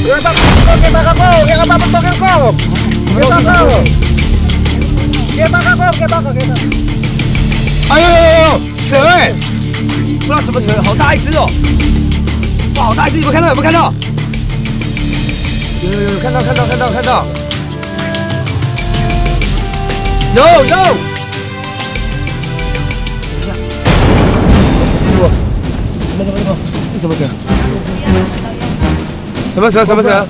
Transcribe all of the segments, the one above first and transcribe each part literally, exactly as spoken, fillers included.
Kita takut, kita takut, kita takut token kok. Kita takut. Kita takut, kita takut, kita。哎呦呦呦，蛇哎！不知道什么蛇，好大一只哦！哇，好大一只，有没有看到？有没有看到？有有有，看到看到看到看到。有有。等一下。什么什么什么？这什么蛇？什么蛇？什么蛇？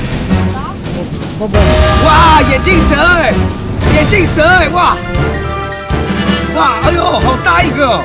哇，眼镜蛇哎！眼镜蛇哎！哇！哇，哎呦，好大一个哦！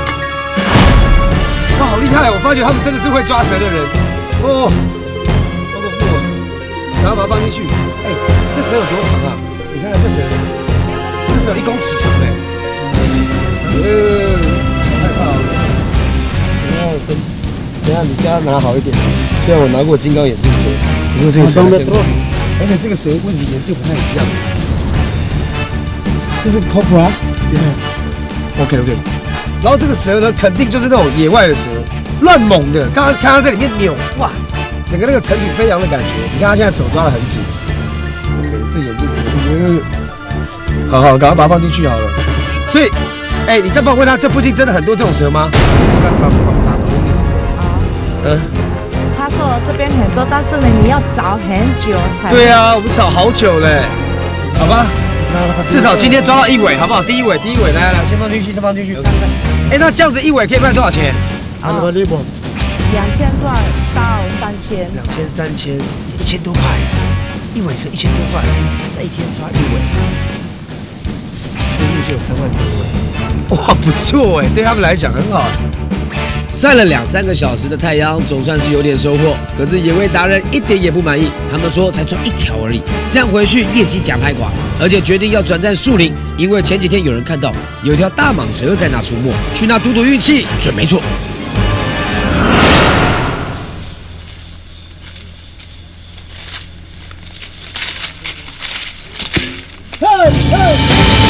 哇，好厉害！我发觉他们真的是会抓蛇的人哦。好恐怖哦！然后把它放进去。哎，这蛇有多长啊？你看看这蛇，这蛇有一公尺长哎。呃，好害怕哦。等一下身，等一下你叫他拿好一点。虽然我拿过金刚眼镜蛇，不过这个蛇真的，而且这个蛇为什么颜色不太一样？这是 cobra。OK OK。然后这个蛇呢，肯定就是那种野外的蛇，乱猛的。刚刚看它在里面扭，哇，整个那个成品飞扬的感觉。你看它现在手抓得很紧。OK， 这眼镜蛇，好好，赶快把它放进去好了。所以，哎，你再帮我问他，这附近真的很多这种蛇吗？嗯。 他说这边很多，但是呢，你要找很久才。 对啊，我们找好久嘞。好吧。至少今天抓到一尾，好不好？第一尾，第一尾，来来来，先放进去，先放进去。哎，那这样子一尾可以卖多少钱？ 啊，两千块到三千。 两千、三千，一千多块，一尾是一千多块，那一天抓一尾，一天就有三万多。哇，不错哎，对他们来讲很好。晒了两三个小时的太阳，总算是有点收获。可是野味达人一点也不满意，他们说才抓一条而已，这样回去业绩假拍垮，而且决定要转战树林，因为前几天有人看到有条大蟒蛇在那出没，去那赌赌运气，准没错。嘿嘿。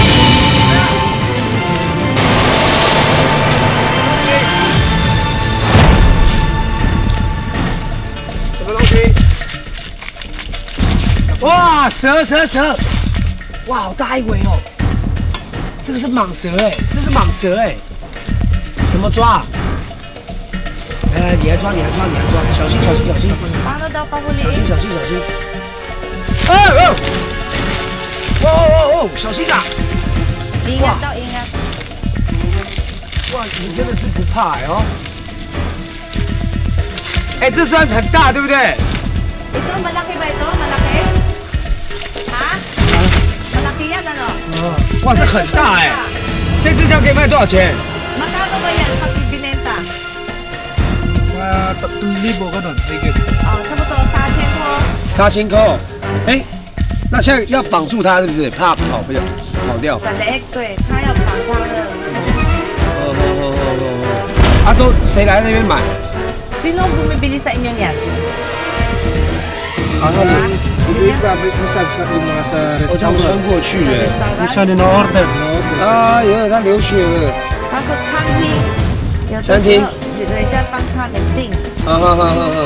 哇，蛇蛇蛇！哇，好大一尾哦！这个是蟒蛇哎，这是蟒蛇哎，怎么抓？来来，你来抓，你来抓，你来抓，小心小心小心！ 抓得到保护力。 小心小心小心！哦哦！哦哦哦！小心啊！ 应该到应该。 哇，你真的是不怕哎哦！哎，这算很大对不对？ Ito malaki ba ito? Malaki? Ha? Malaki yan ano? 哇，这很大哎！这只这可以卖多少钱？ Magkano ba yan pag ibinenta? Mga tatlong libo ganun, higit. 哦，差不多三千块。 三千块。哎，那现在要绑住它是不是？怕跑不了，跑掉。 很累，对，他要绑它的。 哦哦哦哦哦。啊，都谁来那边买？ Sino bumibili sa inyo niyan? 啊，他们 Minsan sa mga sa 我这样穿 restaurant. 过去哎。 Minsan in-order. 啊，原来他流血了。 他说餐厅，有的餐厅， 人家帮他们订。 好好好好好。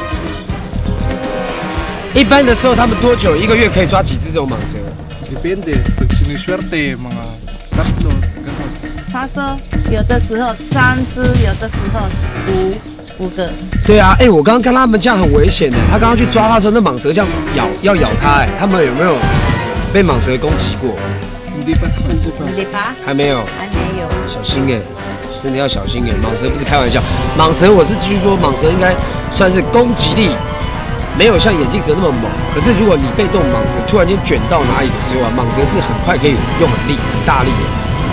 一般的时候，他们多久一个月可以抓几只这种蟒蛇？ Depende. Pag siniswerte, mga tatlo, ganun. 他说有的时候三只，有的时候五五个。 对啊，哎，我刚刚看他们这样很危险的。他刚刚去抓他的时候，那蟒蛇这样咬，要咬他，哎，他们有没有被蟒蛇攻击过？ Hindi pa, hindi pa. Hindi pa？ 还没有， 还没有。 小心哎，真的要小心哎。蟒蛇不是开玩笑，蟒蛇我是据说蟒蛇应该算是攻击力没有像眼镜蛇那么猛。可是如果你被动蟒蛇突然间卷到哪里的时候啊，蟒蛇是很快可以用很力很大力的。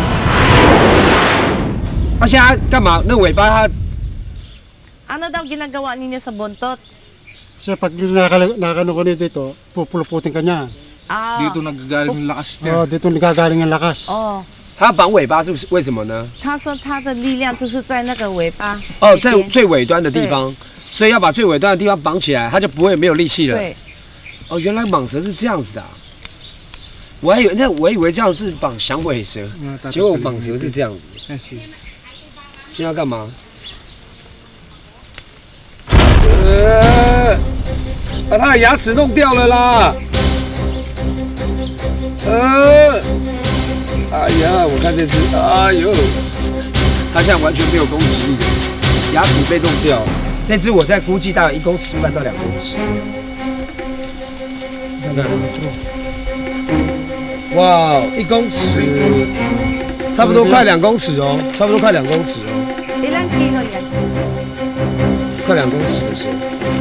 他现在干嘛？那尾巴它。 Ano daw ginagawa ninyo sa buntot? Siya pag nakakano ko dito, pupuluputin ka niya. Ah. Dito nagagaling yung lakas niya. Oh, dito nagagaling yung lakas. 哦， 它绑尾巴是为什么呢？ 他说他的力量就是在那个尾巴。 哦，在最尾端的地方，所以要把最尾端的地方绑起来，它就不会没有力气了。 对。 哦，原来蟒蛇是这样子的、啊，我还以为那我以为这样是绑响尾蛇，结果蟒蛇是这样子。现在要干嘛？呃， 把他的牙齿弄掉了啦！呃，哎呀，我看这只，哎呦，它现在完全没有攻击力，牙齿被弄掉了。这只我在估计大概一公尺半到两公尺。哇，一公尺，差不多快两公尺哦，差不多快两公尺哦。 ilang kilo yan? 快两公尺的时候。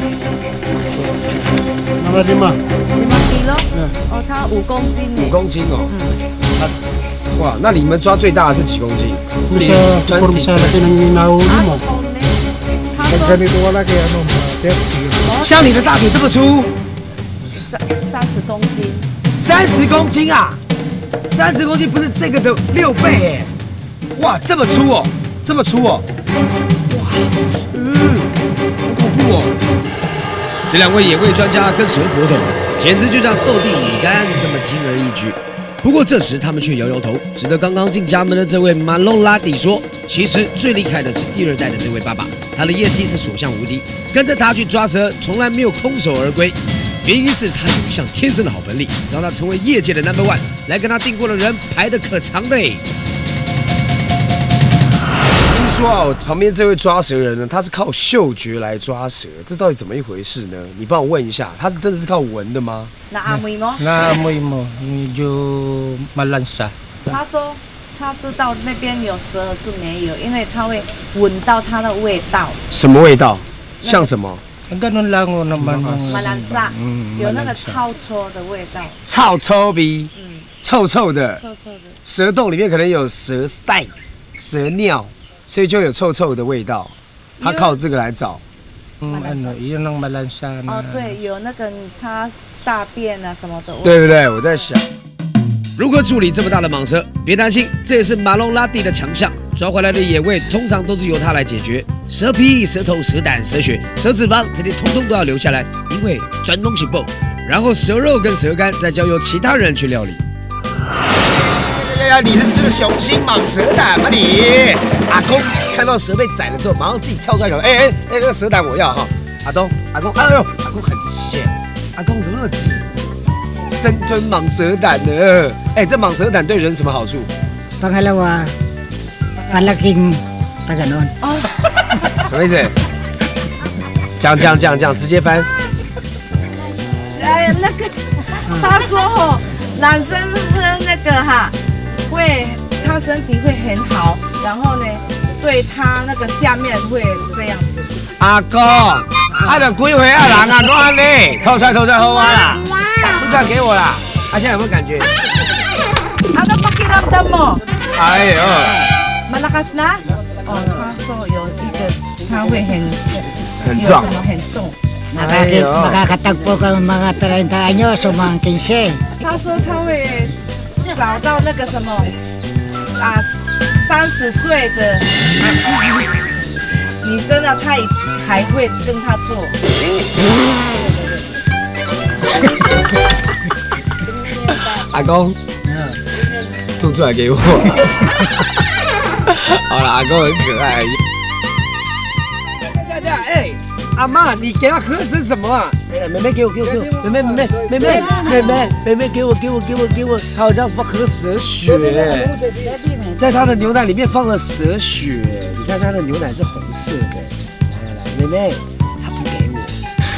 Mga lima. lima kilo? 哦，它五公斤呢。 五公斤哦。嗯。哇，那你们抓最大的是几公斤？ Bisa puro sa laki ng nahuli mo. 他说 ganito wala kaya ano, mga thirty. 像你的大腿这么粗， 三三十公斤。 三十公斤啊！三十公斤不是这个的六倍哎！哇，这么粗哦，这么粗哦！哇，嗯，好恐怖哦！这两位野味专家跟蛇搏斗，简直就像斗地米干这么轻而易举。不过这时他们却摇摇头，指着刚刚进家门的这位马龙拉蒂说：“其实最厉害的是第二代的这位爸爸，他的业绩是所向无敌，跟着他去抓蛇，从来没有空手而归。原因是他有一项天生的好本领，让他成为业界的 number one， 来跟他订过的人排得可长的嘞。”听说啊，我旁边这位抓蛇人呢，他是靠嗅觉来抓蛇，这到底怎么一回事呢？你帮我问一下，他是真的是靠闻的吗？ Naamoy mo? Naamoy mo, medyo malansa. 他说他知道那边有蛇是没有，因为他会闻到它的味道。 什么味道？像什么？ Ganun lang o naman. Malansa，有那个臭臭的味道。 臭臭鼻， 嗯， 臭臭的。 臭臭的。 蛇洞里面可能有蛇屎、蛇尿，所以就有臭臭的味道。他靠这个来找。 Mm, ano, yun ang malansa na. 哦，对，有那个它大便啊什么的。 对不对？我在想，如何处理这么大的蟒蛇？别担心，这也是马龙拉蒂的强项。抓回来的野味通常都是由他来解决，蛇皮、蛇头、蛇胆、蛇血、蛇脂肪这些通通都要留下来，因为专东西爆。然后蛇肉跟蛇肝再交由其他人去料理。呀呀！你是吃了雄心蟒蛇胆吗你？阿公看到蛇被宰了之后，马上自己跳出来讲：“哎哎哎，那个蛇胆我要哈！”阿东，阿公，哎呦，阿公很急耶！阿公怎么那么急？生吞蟒蛇胆呢？哎，这蟒蛇胆对人什么好处？ Pangalawa, palaking paganon. 哦， 什么意思？讲讲讲讲，直接翻。 哎，那个他说哦，男生喝那个哈，会他身体会很好，然后呢，对他那个下面会这样子。 阿公，啊，就几岁啊人啊，都安尼，偷出来偷出来好啊啦，都转给我啦。啊，现在有没有感觉？ Ano pakiramdam mo? 哎呦， Malakas na? 哦，他说有一个他会很很壮有什么很重。 Makakit, makakatagpo ka ng mga thirty anyos o mga fifteen. 他说他会找到那个什么啊，三十岁的女生啊，他也还会跟他做。 阿公，吐出来给我。好了，阿公很可爱。对对，哎，阿妈，你给他喝的是什么啊？哎，妹妹给我，给我，给我，妹妹，妹妹，妹妹，妹妹，妹妹，给我，给我，给我，给我，他好像放喝蛇血，在他的牛奶里面放了蛇血。你看他的牛奶是红色的。来来来，妹妹，他不给我。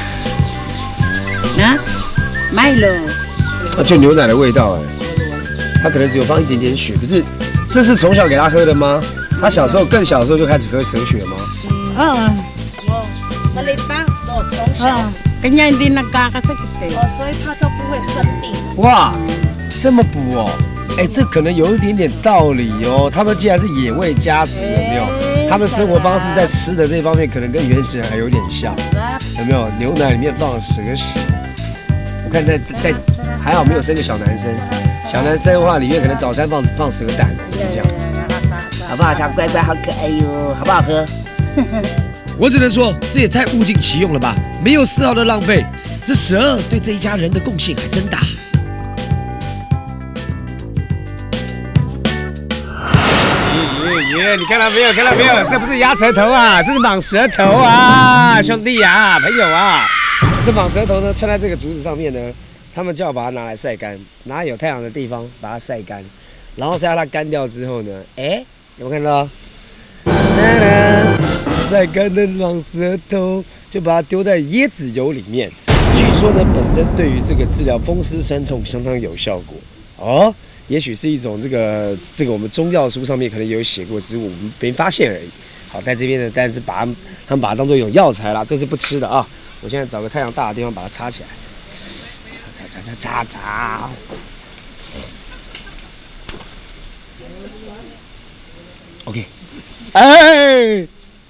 Na? Milo. 啊，就牛奶的味道哎，他可能只有放一点点血，可是这是从小给他喝的吗？他小时候更小的时候就开始喝蛇血吗？ Oo. 哦，maliit pa? 哦，从小。 Oo. Kanya hindi nagkakasakit eh. 哦，所以他都不会生病。 哇，这么补哦，哎，这可能有一点点道理哦。他们既然是野味家族，有没有？他们生活方式在吃的这一方面，可能跟原始人还有点像，有没有？牛奶里面放了蛇血，我看在在还好没有生个小男生，小男生的话里面可能早餐放放蛇胆，这样，好不好？小乖乖，好可爱哟，好不好喝？我只能说，这也太物尽其用了吧，没有丝毫的浪费。这蛇对这一家人的贡献还真大。耶耶耶！你看到没有？看到没有？这不是鸭舌头啊，这是蟒蛇头啊，兄弟啊，朋友啊！ 这蟒蛇头呢，穿在这个竹子上面呢，他们就要把它拿来晒干，拿有太阳的地方把它晒干，然后再让它干掉之后呢，哎，有没有看到？哒哒，晒干的蟒蛇头就把它丢在椰子油里面，据说呢，本身对于这个治疗风湿酸痛相当有效果哦。也许是一种这个这个我们中药书上面可能有写过，只是我们没发现而已。好，在这边呢，但是把它们他们把它当做一种药材啦，这是不吃的啊。我现在找个太阳大的地方把它插起来，插插插插插。OK， 哎，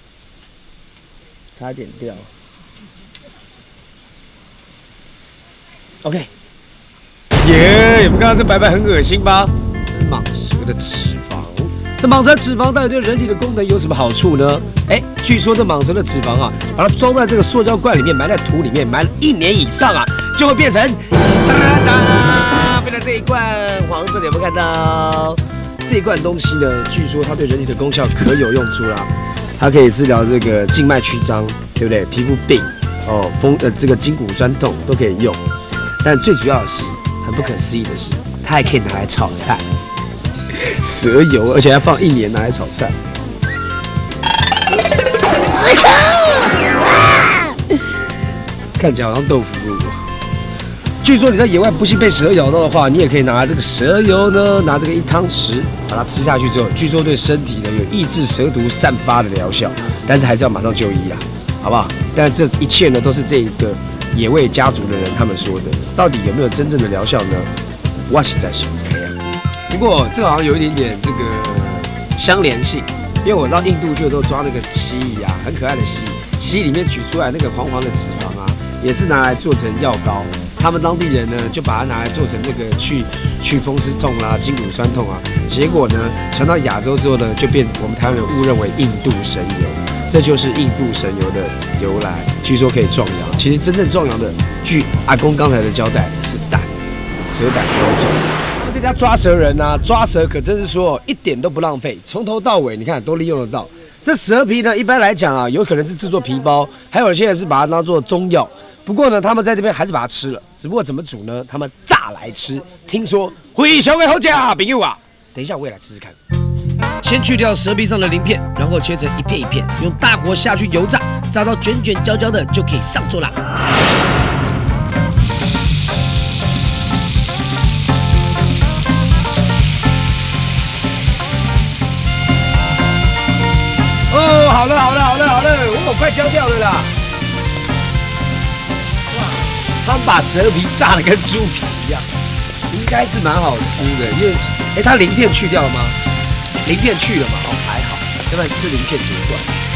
差点掉。OK。耶！你们看到这白白很恶心吧？这是蟒蛇的脂肪。这蟒蛇脂肪到底对人体的功能有什么好处呢？哎，据说这蟒蛇的脂肪啊，把它装在这个塑胶罐里面，埋在土里面，埋了一年以上啊，就会变成哒哒哒，变成这一罐黄色的，有没有看到？这一罐东西呢，据说它对人体的功效可有用处啦。它可以治疗这个静脉曲张，对不对？皮肤病哦，风呃这个筋骨酸痛都可以用。但最主要的是。很不可思议的是，它还可以拿来炒菜，蛇油，而且还放一年拿来炒菜。看起来好像豆腐乳。据说你在野外不幸被蛇咬到的话，你也可以拿这个蛇油呢，拿这个一汤匙把它吃下去之后，据说对身体呢有抑制蛇毒散发的疗效，但是还是要马上就医啦，好不好？但是这一切呢都是这个。野味家族的人他们说的，到底有没有真正的疗效呢？我实在是不知道。不过这好像有一点点这个相连性，因为我到印度去的时候抓那个蜥蜴啊，很可爱的蜥蜴，蜥蜴里面取出来那个黄黄的脂肪啊，也是拿来做成药膏。他们当地人呢就把它拿来做成这个去去风湿痛啦、筋骨酸痛啊。结果呢传到亚洲之后呢，就变我们台湾人误认为印度神油。这就是印度神油的由来，据说可以壮阳。其实真正壮阳的，据阿公刚才的交代是胆，蛇胆标准。这家抓蛇人啊，抓蛇可真是说一点都不浪费，从头到尾你看都利用得到。这蛇皮呢，一般来讲啊，有可能是制作皮包，还有些人是把它当做中药。不过呢，他们在这边还是把它吃了，只不过怎么煮呢？他们炸来吃。听说灰熊的好吃，朋友啊，等一下我也来试试看。先去掉蛇皮上的鳞片，然后切成一片一片，用大火下去油炸，炸到卷卷焦焦的就可以上桌啦。哦，好了好了好了好了，我快焦掉了啦！哇，他们把蛇皮炸得跟猪皮一样，应该是蛮好吃的，因为哎，它鳞片去掉了吗？鳞片去了嘛？哦，还好，要不然吃鳞片怎么断？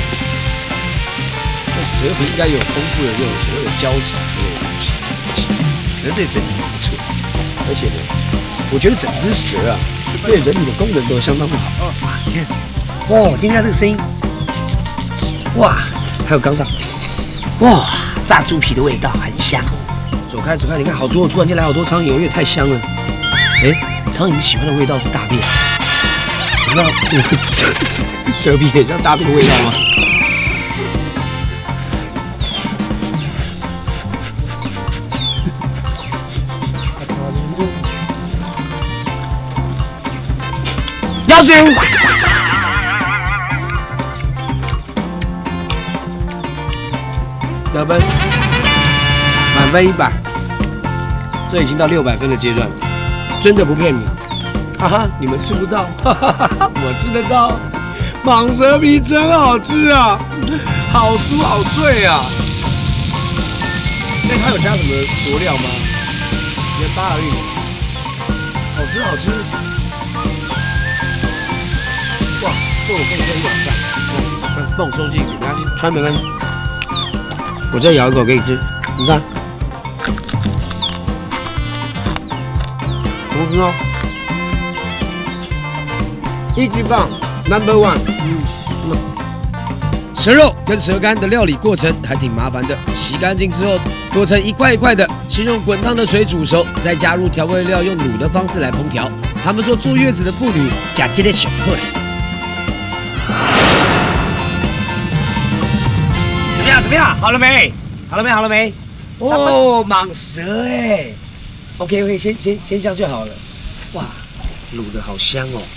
那蛇皮应该有丰富的这种所谓的胶质之类的东西，可能对身体是不错。而且呢，我觉得整只蛇啊，对人体的功能都相当不好。哇，你看，哇，听一下这个声音，哇，还有刚上，哇，炸猪皮的味道很香。走开走开，你看好多，突然间来好多苍蝇，有点太香了。哎，苍蝇喜欢的味道是大便。你知道这个蛇皮很像大便的味道吗？要求得分，满分一百，这已经到六百分的阶段了，真的不骗你。哈哈，你们吃不到，哈哈哈哈，我吃得到。蟒蛇皮真好吃啊，好酥好脆啊。那它有加什么佐料吗？盐巴而已，好吃好吃。哇，这我可以吃一晚上。帮我收进，拿去穿没关系。我再咬一口给你吃，你看，好吃哦。一级棒 ，Number One。嗯，蛇肉跟蛇肝的料理过程还挺麻烦的，洗干净之后剁成一块一块的，先用滚烫的水煮熟，再加入调味料，用卤的方式来烹调。他们说坐月子的妇女加这个小破怎么样？怎么样？好了没？好了没？好了没？ 哦，蟒蛇哎。OK OK， 先先先这样就好了。哇，卤的好香哦。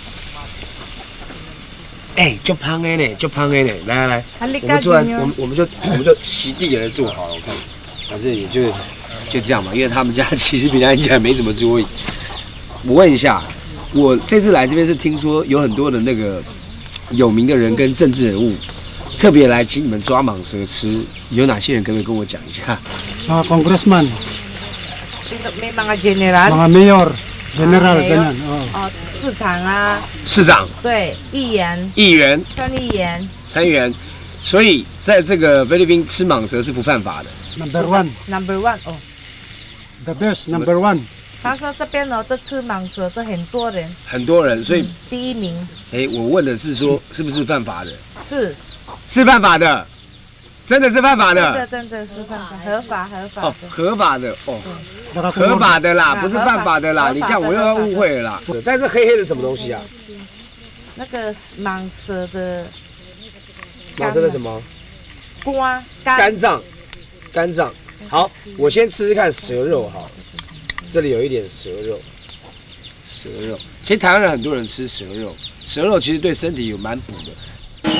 哎，就胖哎呢，就胖哎呢。来来来，我们坐在我们我们就我们就席地而坐好了。我看，反正也就就这样嘛，因为他们家其实比他家没什么桌椅。我问一下，我这次来这边是听说有很多的那个有名的人跟政治人物特别来请你们抓蟒蛇吃，有哪些人可不可以跟我讲一下？ Mga congressman, May mga general， mga mayor, general, ganyan. 哦，市长啊， 市长、 对，议员、 议员、 参议员、 参议员，所以在这个菲律宾吃蟒蛇是不犯法的。 Number one, number one 哦。 the best, number one. 他说这边哦，都吃蟒蛇的很多人， 很多人，所以第一名哎，我问的是说是不是犯法的？ 是， 是犯法的，真的是犯法真的的。 真的是犯法，合法合法哦， 的。 合法的哦， Nakakulong. 合法的啦， 啊不是犯法的啦。 合法你这样我又要误会了啦。但是黑黑的什么东西啊？ 那个蟒蛇的蟒蛇的什么？ 瓜肝， 肝脏，肝脏。好，我先吃吃看蛇肉哈。这里有一点蛇肉，蛇肉。其实台湾人很多人吃蛇肉，蛇肉其实对身体有蛮补的，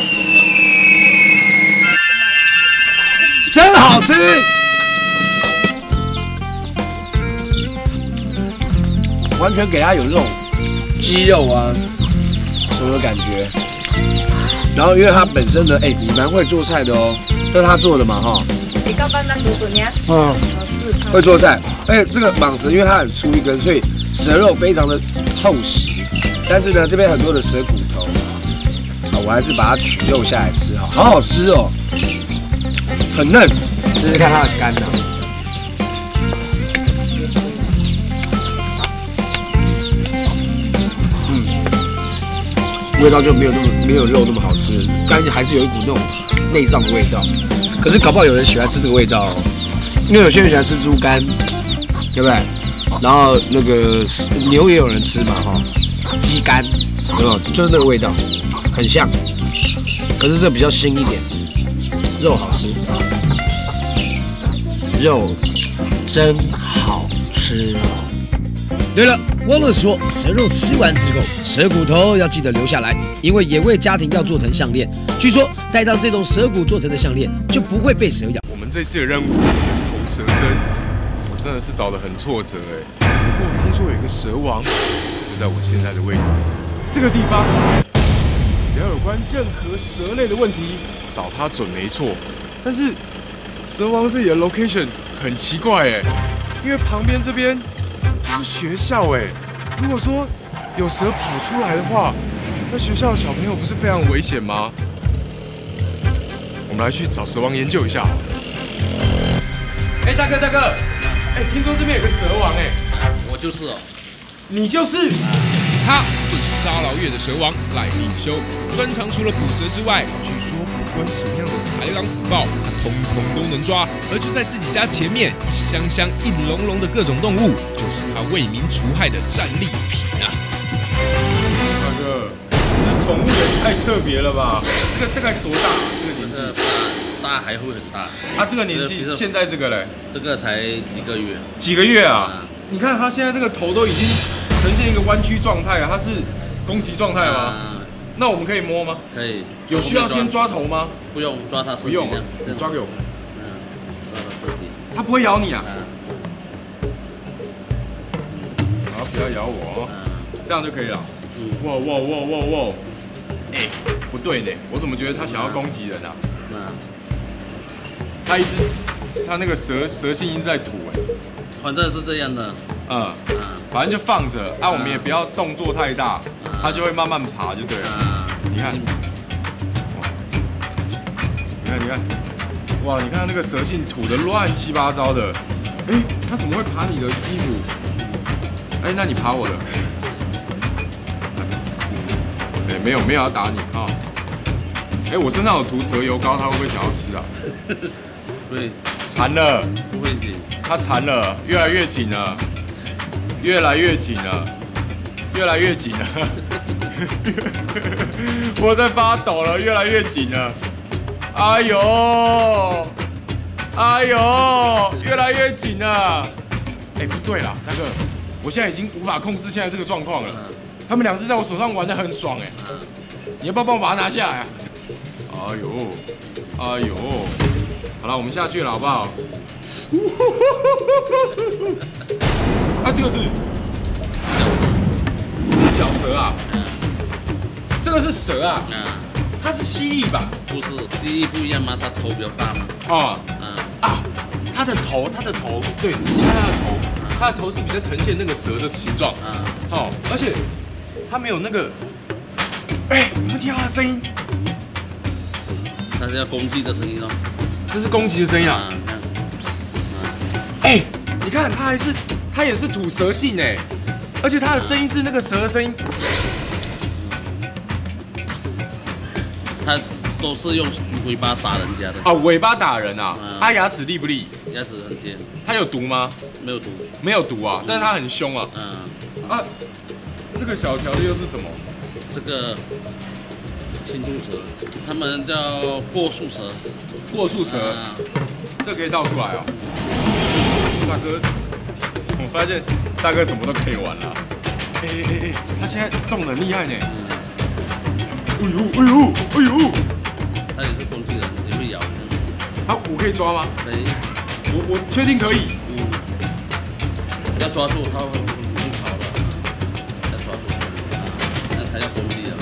真好吃。完全给它有那种鸡肉啊什么的感觉。然后因为它本身呢，哎，你蛮会做菜的哦，这是他做的嘛哈。 你刚刚那卤煮呢？ Oh, 会做菜，而且这个蟒蛇因为它很粗一根，所以蛇肉非常的厚实。但是呢，这边很多的蛇骨头啊，我还是把它取肉下来吃，好，好好吃哦，很嫩。试试看它的肝啊，嗯，味道就没有那么没有肉那么好吃，肝还是有一股那种内脏的味道。可是搞不好有人喜欢吃这个味道哦。因为有些人喜欢吃猪肝，对不对？然后那个牛也有人吃嘛，哈，鸡肝，有没有？就是那个味道，很像。可是这比较腥一点，肉好吃，肉真好吃哦。对了，忘了说，蛇肉吃完之后，蛇骨头要记得留下来，因为野味家庭要做成项链。据说带上这种蛇骨做成的项链，就不会被蛇咬。 我们这次的任务。蛇身，我真的是找得很挫折哎。不过我听说有一个蛇王，就在我现在的位置，这个地方，只要有关任何蛇类的问题，找他准没错。但是蛇王这里的 location 很奇怪哎，因为旁边这边是学校哎，如果说有蛇跑出来的话，那学校的小朋友不是非常危险吗？我们来去找蛇王研究一下。哎，大哥大哥，哎，听说这边有个蛇王哎， 我就是哦， 你就是， 他就是沙劳越的蛇王赖应修，专长除了捕蛇之外，据说不管什么样的豺狼虎豹，他通通都能抓。而就在自己家前面，一箱箱硬隆隆的各种动物，就是他为民除害的战利品啊！ 大哥，这宠物也太特别了吧？这个大概多大？这个年纪？ 大还会很大。 啊，这个年纪，现在这个嘞？ 这个才几个月。 几个月啊？你看它现在这个头都已经呈现一个弯曲状态啊，它是攻击状态吗？那我们可以摸吗？ 可以。 有需要先抓头吗？ 不用，抓它。 不用，你抓给我。 嗯，抓它身体。 它不会咬你啊？好，不要咬我哦，这样就可以了。哇哇哇哇哇！哎，不对呢，我怎么觉得它想要攻击人啊？它一直，它那个蛇蛇信一直在吐哎。 反正是这样的。 嗯。反正就放着啊，我们也不要动作太大，它就会慢慢爬就对了。你看，你看你看，哇，你看那个蛇信吐得乱七八糟的，哎，它怎么会爬你的衣服？哎，那你爬我的。哎，没有没有要打你啊。哎，我身上有涂蛇油膏，它会不会想要吃啊？ 会。 缠了。 不会紧。 它缠了，越来越紧了，越来越紧了，越来越紧了。我在发抖了，越来越紧了。哎呦， 哎呦，越来越紧了。哎，不对啦，大哥，我现在已经无法控制现在这个状况了。他们两只在我手上玩得很爽哎，你要不要帮我把它拿下来啊？哎呦，哎呦，好了，我们下去了好不好？啊，这个是四脚蛇啊，这个是蛇啊，它是蜥蜴吧？ 不是，蜥蜴不一样吗？它头比较大嘛。 哦， 嗯啊，它的头，它的头，对，仔细看它的头，它的头是比较呈现那个蛇的形状。 啊， 哦，而且它没有那个，哎，你们听到它的声音？ 它是要攻击的声音哦。 这是攻击的声音啊！ 啊，这样哎，你看它还是，它也是吐蛇信哎，而且它的声音是那个蛇的声音。 它都是用尾巴打人家的。 啊，尾巴打人啊！ 嗯它牙齿利不利？ 牙齿很尖， 它有毒吗？ 没有毒。 没有毒啊，但是它很凶啊。 嗯， 啊，这个小条的又是什么？ 这个青兔蛇，他们叫过树蛇。 过树蛇， 啊这可以倒出来哦。大哥，我发现大哥什么都可以玩了。哎哎哎，他现在动得很厉害呢。哎呦哎呦哎呦！ 它也是攻击人，也会咬人。 啊，我可以抓吗？ 可以， 我我确定可以。 嗯，要抓住它会会跑的，要抓住，那才叫攻击人。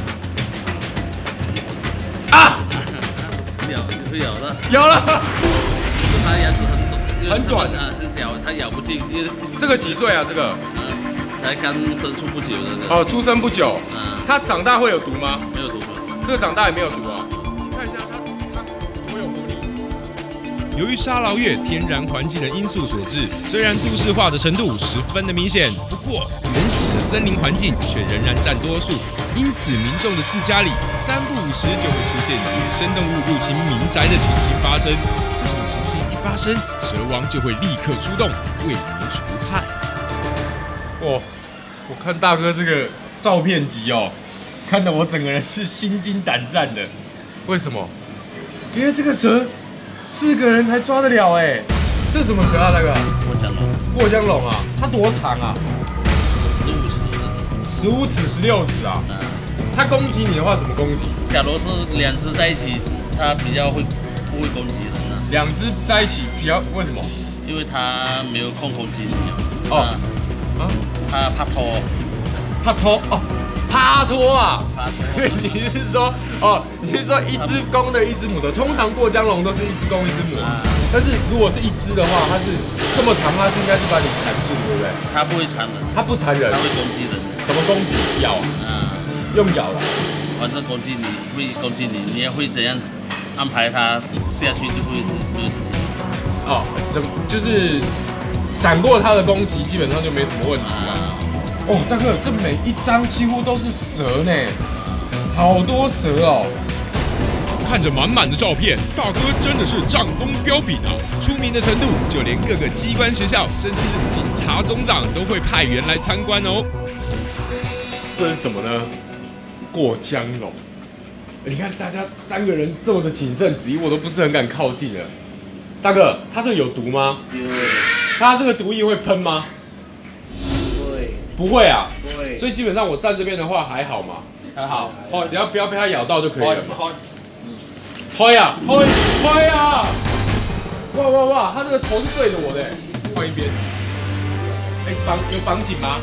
啊！ 咬会咬的， 有了。 它牙齿很短， 很短啊，很小，它咬不进，因为这个几岁啊？这个？ 嗯，才刚生出不久的。 哦，出生不久。 嗯， 它长大会有毒吗？ 没有毒。 这个长大也没有毒啊。看一下它，它多有活力。 由于沙劳越天然环境的因素所致，虽然都市化的程度十分的明显，不过原始的森林环境却仍然占多数。因此，民众的自家里三不五时就会出现野生动物入侵民宅的情形发生。这种情形一发生，蛇王就会立刻出动，为民除害。 哇，我看大哥这个照片集哦，看得我整个人是心惊胆战的。为什么？因为这个蛇四个人才抓得了哎。这是什么蛇啊，大哥？ 过江龙， 过江龙啊，它多长啊？ 十五尺。 十五尺、十六尺啊。 嗯， 它攻击你的话怎么攻击？ 假如是两只在一起，它比较会不会攻击人啊？ 两只在一起比较为什么？ 因为它没有空攻击你。 哦，啊， 它怕拖， 怕拖哦，趴拖啊。 怕拖。 你是说哦？你是说一只公的，一只母的？通常过江龙都是一只公一只母， 啊但是如果是一只的话，它是这么长，它是应该是把你缠住，对不对？ 它不会缠人， 它不缠人， 它会攻击人。 怎么攻击？咬， 啊， 用咬的。 反正攻击你会攻击你，你也会怎样安排它下去就会就会事情。 哦，怎么就是闪过它的攻击，基本上就没什么问题了。 啊， 哦，大哥，这每一张几乎都是蛇呢，好多蛇哦。 看着满满的照片，大哥真的是战功彪炳啊！出名的程度，就连各个机关学校，甚至是警察总长都会派员来参观哦。 这是什么呢？过江龙。你看大家三个人这么的谨慎，子怡我都不是很敢靠近了。大哥，他这有毒吗？他这个毒液会喷吗？ 不会， 不会啊。 不会。 所以基本上我站这边的话还好嘛， 还好， 只要不要被它咬到就可以了嘛。 开开呀，开开呀！哇哇哇，它这个头是对着我的，换一边。哎，绑有绑紧吗？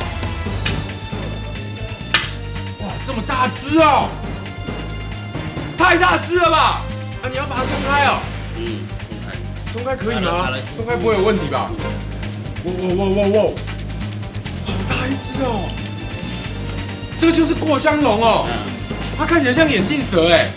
哇，这么大只哦！太大只了吧？啊，你要把它松开哦。 嗯，松开。 松开可以吗好了？ 松开不会有问题吧？哇哇哇哇哇！好大一只哦！这个就是过江龙哦，它看起来像眼镜蛇哎。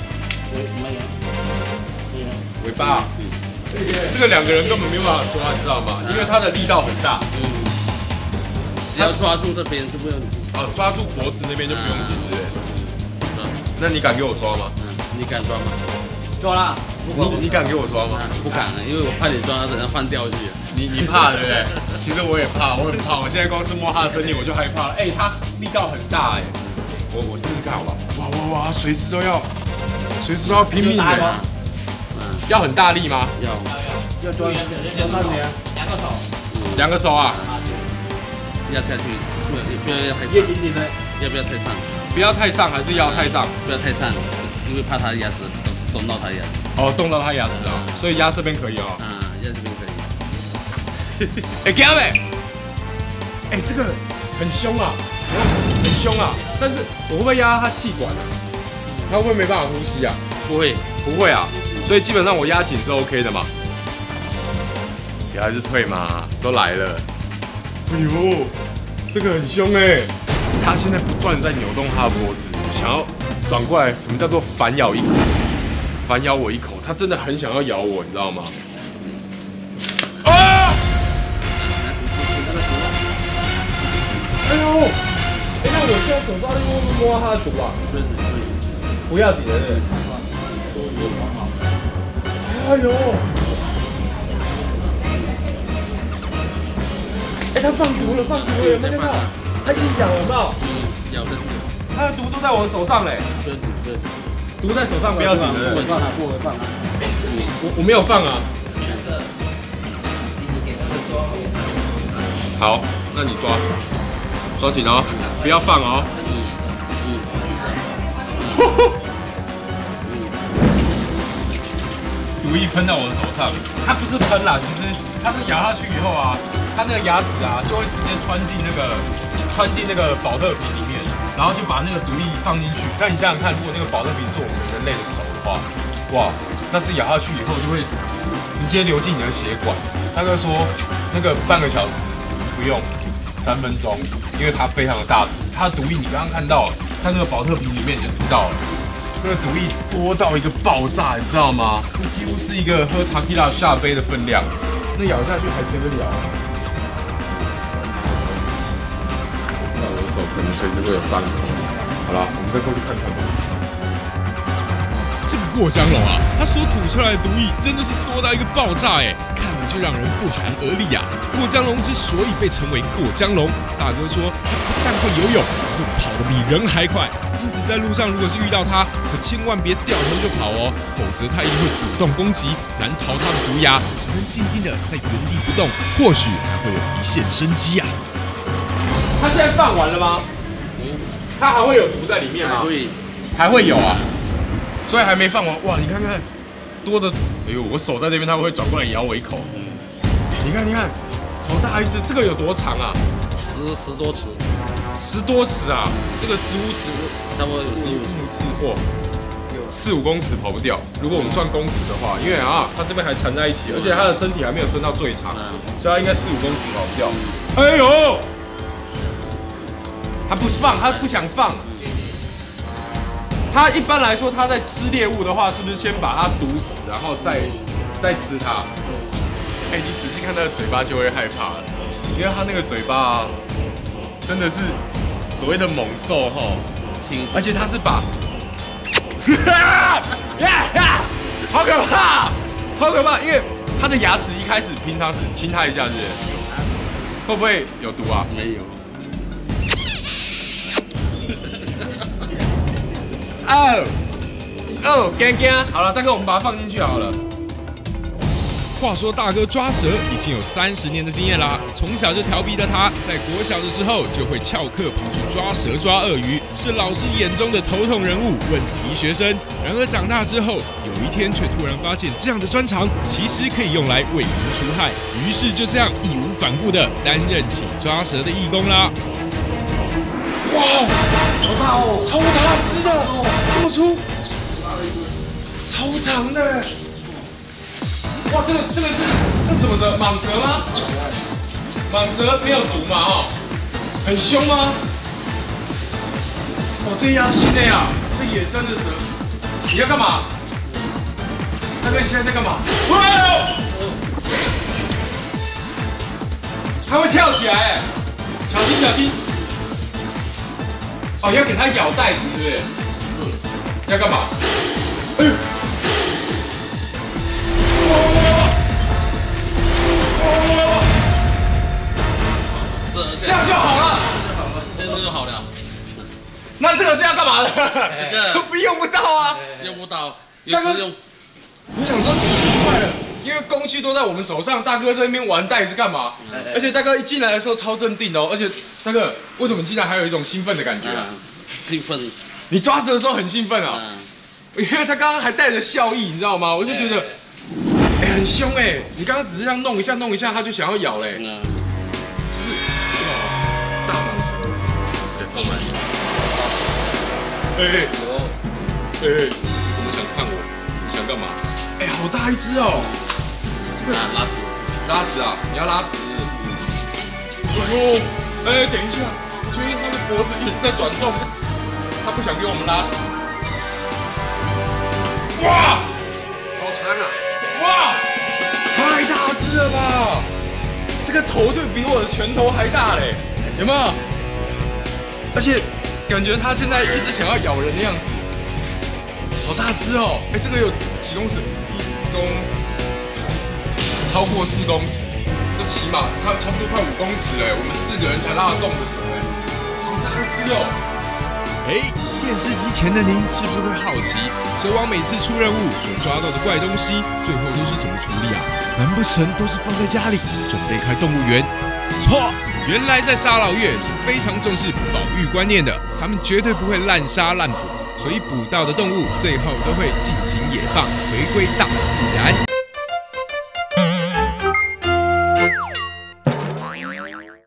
尾巴，这个两个人根本没有办法抓，你知道吗？因为它的力道很大。 嗯，只要抓住这边是不用紧。 哦，抓住脖子那边就不用紧，对不对？那你敢给我抓吗？ 嗯，你敢抓吗？ 抓啦！ 你你敢给我抓吗？ 不敢，因为我怕你抓，等下放掉去。 你你怕对不对？其实我也怕，我很怕。我现在光是摸它的身体我就害怕了。哎，它力道很大哎。我我试试看好不好？哇哇哇，随时都要，随时都要拼命的。 要很大力吗？ 要要抓要看你啊，两个手， 两个手啊， 压下去，不要不要压太上， 越紧紧的， 要不要太上？ 不要太上，还是要太上？ 不要太上，因为怕他牙齿动动到他牙齿。 哦，动到他牙齿啊，所以压这边可以哦。 啊，压这边可以。 哎，给他们，哎，这个很凶啊，很凶啊，但是我会不会压他气管啊？他会不会没办法呼吸啊？ 不会， 不会啊，所以基本上我压紧是 OK 的嘛。也还是退嘛，都来了。哎呦，这个很凶哎！他现在不断在扭动他的脖子，想要转过来。什么叫做反咬一口？反咬我一口，他真的很想要咬我，你知道吗？啊！哎呦！哎，那我现在手上会不会摸到他的毒啊？不要紧的，对不对？哎呦！哎，他放毒了，放毒了，有没有看到？他一咬有没有？ 咬的。 他的毒都在我手上嘞。 对对。 毒在手上，不要紧的。 不会放啊，不会放啊。 我我没有放啊。好，那你抓，抓紧哦，不要放哦。毒液喷到我的手上，它不是喷啦，其实它是咬下去以后啊，它那个牙齿啊就会直接穿进那个穿进那个保特瓶里面，然后就把那个毒液放进去。那你想想看，如果那个保特瓶是我们人类的手的话，哇，那是咬下去以后就会直接流进你的血管。大哥说那个半个小时不用，三分钟，因为它非常的大只，它的毒液你刚刚看到，在那个保特瓶里面你就知道了。那个毒液多到一个爆炸，你知道吗？那几乎是一个喝塔基拉下杯的分量，那咬下去还得了？我知道我的手可能随时会有伤口。好了，我们再过去看看吧。 这个过江龙啊，它所吐出来的毒液真的是多到一个爆炸哎，看了就让人不寒而栗啊。过江龙之所以被称为过江龙，大哥说它不但会游泳，会跑得比人还快。因此，在路上如果是遇到它，可千万别掉头就跑哦，否则它一定会主动攻击，难逃它的毒牙，只能静静的在原地不动，或许还会有一线生机啊。 它现在放完了吗？它还会有毒在里面吗？ 会， 还会有啊，所以还没放完。哇，你看看，多的，哎呦，我手在那边，它会转过来咬我一口。你看，你看，好大一只，这个有多长啊？ 十十多尺。 十多尺啊，这个十五尺， 差不多有十五尺，哇，四五公尺跑不掉。如果我们算公尺的话，因为啊，它这边还缠在一起，而且它的身体还没有伸到最长，所以它应该四五公尺跑不掉。哎呦，它不放，它不想放。它一般来说，它在吃猎物的话，是不是先把它毒死，然后再再吃它？哎，你仔细看它的嘴巴就会害怕了，因为它那个嘴巴啊。真的是所谓的猛兽哈，而且它是把，好可怕，好可怕！因为它的牙齿一开始平常是亲它一下，是不是？会不会有毒啊？ 没有。 哦哦，干干，好了，大哥，我们把它放进去好了。 话说大哥抓蛇已经有三十年的经验啦，从小就调皮的他，在国小的时候就会翘课跑去抓蛇抓鳄鱼，是老师眼中的头痛人物、问题学生。然而长大之后，有一天却突然发现这样的专长其实可以用来为民除害，于是就这样义无反顾的担任起抓蛇的义工啦。 哇，好大哦，超大只的，这么粗，超长的。哇，这个这个是这是什么蛇？蟒蛇吗？蟒蛇没有毒嘛？哦，很凶吗？哇，这压心的呀，这野生的蛇，你要干嘛？大哥，你现在在干嘛？哇！它会跳起来哎，小心小心！哦，要给它咬袋子，对不对？是。要干嘛？哎呦！这样就好了， 这样就好了。 那这个是要干嘛的？ 这个不用不到啊， 用不到，有时用我想说奇怪了，因为工具都在我们手上，大哥在那边玩袋子干嘛？而且大哥一进来的时候超镇定哦，而且大哥为什么进来还有一种兴奋的感觉啊？ 兴奋。 你抓蛇的时候很兴奋啊？因为他刚刚还带着笑意，你知道吗？我就觉得，哎，很凶哎！你刚刚只是这样弄一下弄一下，他就想要咬嘞。嗯。就是大蟒蛇。对，后面。哎哎，哎哎，你怎么想看我？你想干嘛？哎，好大一只哦！这个拉直， 拉直啊！你要拉直。哎呦，哎，等一下，最近他的脖子一直在转动，他不想给我们拉直。哇，好长啊！哇，太大只了吧！这个头就比我的拳头还大嘞，有没有？而且感觉它现在一直想要咬人的样子，好大只哦！哎，这个有几公尺？一公尺，几公尺？超过四公尺，这起码差差不多快五公尺嘞！我们四个人才拉得动的蛇哎，好大只哦！ 哎，电视机前的您是不是会好奇，蛇王每次出任务所抓到的怪东西，最后都是怎么处理啊？难不成都是放在家里，准备开动物园？错，原来在沙老越是非常重视保育观念的，他们绝对不会滥杀滥捕，所以捕到的动物最后都会进行野放，回归大自然。